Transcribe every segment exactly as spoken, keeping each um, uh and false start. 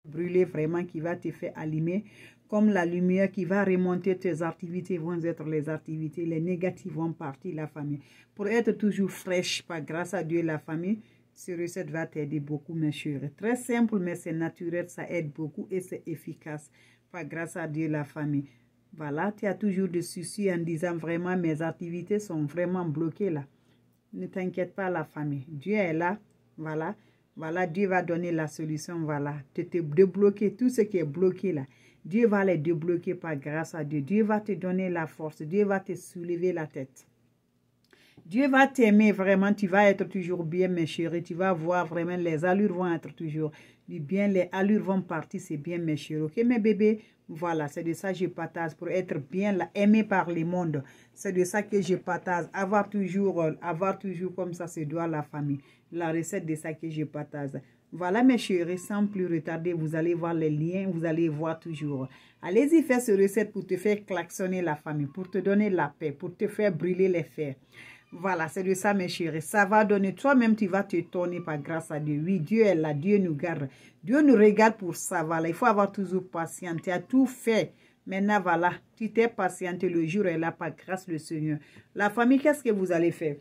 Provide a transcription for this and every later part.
brûler vraiment, qui va te faire allumer comme la lumière, qui va remonter. Tes activités vont être les activités, les négatives vont partir, la famille. Pour être toujours fraîche, par grâce à Dieu, la famille, cette recette va t'aider beaucoup, mes chéris. Très simple, mais c'est naturel, ça aide beaucoup et c'est efficace. Par grâce à Dieu, la famille. Voilà, tu as toujours des soucis en disant vraiment mes activités sont vraiment bloquées là. Ne t'inquiète pas, la famille. Dieu est là. Voilà. Voilà, Dieu va donner la solution. Voilà. Tu te débloquer tout ce qui est bloqué là. Dieu va les débloquer par grâce à Dieu. Dieu va te donner la force. Dieu va te soulever la tête. Dieu va t'aimer vraiment. Tu vas être toujours bien, mes chéris. Tu vas voir vraiment les allures vont être toujours bien. Les allures vont partir. C'est bien, mes chéris. Ok, mes bébés? Voilà, c'est de ça que je partage pour être bien là, aimé par le monde. C'est de ça que je partage. Avoir toujours, avoir toujours comme ça, c'est doit la famille. La recette de ça que je partage. Voilà, mes chéris, sans plus retarder, vous allez voir les liens, vous allez voir toujours. Allez-y faire cette recette pour te faire klaxonner la famille, pour te donner la paix, pour te faire brûler les fers. Voilà, c'est de ça, mes chéris. Ça va donner, toi-même, tu vas te tourner par grâce à Dieu. Oui, Dieu est là, Dieu nous garde. Dieu nous regarde pour ça, voilà. Il faut avoir toujours patience. Tu as tout fait. Maintenant, voilà, tu t'es patienté. Le jour est là par grâce du Seigneur. La famille, qu'est-ce que vous allez faire?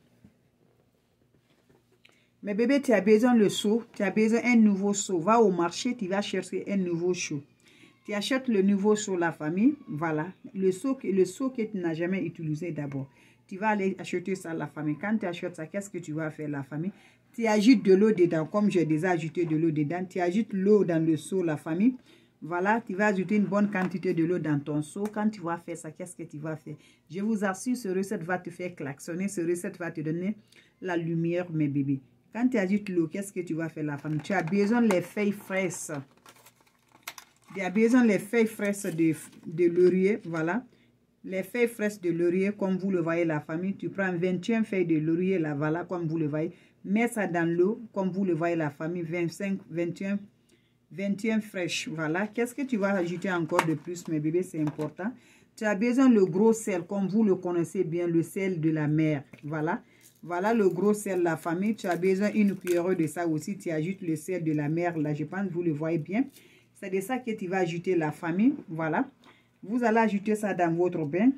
Mais bébé, tu as besoin de seau. Tu as besoin d'un nouveau seau. Va au marché, tu vas chercher un nouveau seau. Tu achètes le nouveau seau, la famille. Voilà, le seau, le seau que tu n'as jamais utilisé d'abord. Tu vas aller acheter ça, la famille. Quand tu achètes ça, qu'est-ce que tu vas faire, la famille? Tu ajoutes de l'eau dedans, comme j'ai déjà ajouté de l'eau dedans. Tu ajoutes l'eau dans le seau, la famille. Voilà, tu vas ajouter une bonne quantité de l'eau dans ton seau. Quand tu vas faire ça, qu'est-ce que tu vas faire? Je vous assure, ce recette va te faire klaxonner. Ce recette va te donner la lumière, mes bébés. Quand tu ajoutes l'eau, qu'est-ce que tu vas faire, la famille? Tu as besoin des feuilles fraîches. Tu as besoin des feuilles fraîches de, de laurier, voilà. Les feuilles fraîches de laurier, comme vous le voyez, la famille, tu prends vingt et un feuilles de laurier, là, voilà, comme vous le voyez. Mets ça dans l'eau, comme vous le voyez, la famille, vingt-cinq, vingt et un, vingt et un fraîches, voilà. Qu'est-ce que tu vas ajouter encore de plus, mes bébés, c'est important. Tu as besoin le gros sel, comme vous le connaissez bien, le sel de la mer, voilà. Voilà le gros sel, la famille. Tu as besoin d'une cuillère de ça aussi, tu ajoutes le sel de la mer, là, je pense que vous le voyez bien. C'est de ça que tu vas ajouter, la famille, voilà. Vous allez ajouter ça dans votre bain.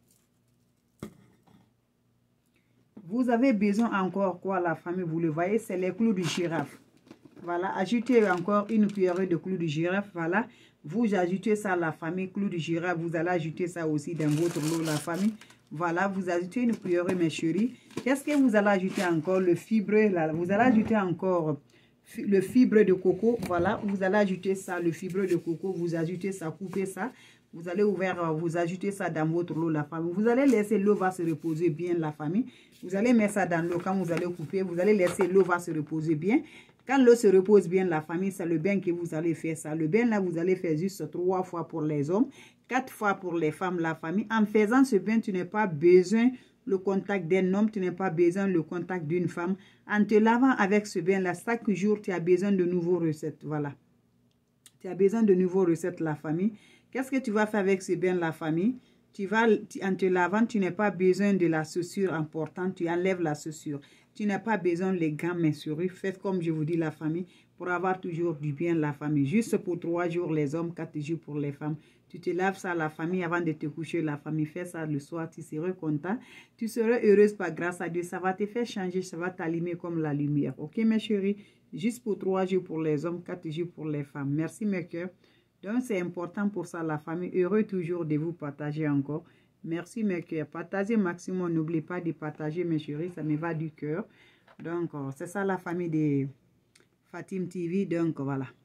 Vous avez besoin encore quoi, la famille? Vous le voyez, c'est les clous de girafe. Voilà, ajoutez encore une cuillère de clous de girafe. Voilà, vous ajoutez ça, la famille, clous de girafe. Vous allez ajouter ça aussi dans votre lot, la famille. Voilà, vous ajoutez une cuillère, mes chéris. Qu'est-ce que vous allez ajouter encore? Le fibre, là. Vous allez ajouter encore le fibre de coco. Voilà, vous allez ajouter ça, le fibre de coco. Vous ajoutez ça, coupez ça. Vous allez ouvrir, vous ajoutez ça dans votre lot, la famille. Vous allez laisser l'eau va se reposer bien, la famille. Vous allez mettre ça dans l'eau quand vous allez couper. Vous allez laisser l'eau va se reposer bien. Quand l'eau se repose bien, la famille, c'est le bain que vous allez faire ça. Le bain là, vous allez faire juste trois fois pour les hommes, quatre fois pour les femmes, la famille. En faisant ce bain, tu n'as pas besoin le contact d'un homme, tu n'as pas besoin le contact d'une femme. En te lavant avec ce bain là, chaque jour, tu as besoin de nouveaux recettes. Voilà. Tu as besoin de nouveaux recettes, la famille. Qu'est-ce que tu vas faire avec ce bain, la famille? Tu vas, en te lavant, tu n'as pas besoin de la chaussure importante. Tu enlèves la chaussure. Tu n'as pas besoin les gants, mes souris. Faites comme je vous dis, la famille, pour avoir toujours du bien, la famille. Juste pour trois jours, les hommes, quatre jours pour les femmes. Tu te laves ça, la famille, avant de te coucher, la famille. Fais ça le soir, tu seras content. Tu seras heureuse par grâce à Dieu. Ça va te faire changer, ça va t'allumer comme la lumière. Ok, mes chéris? Juste pour trois jours pour les hommes, quatre jours pour les femmes. Merci, mes cœurs. Donc, c'est important pour ça, la famille. Heureux toujours de vous partager encore. Merci, mes cœurs. Partagez maximum. N'oubliez pas de partager, mes chéris. Ça me va du cœur. Donc, c'est ça la famille de Fatim T V. Donc, voilà.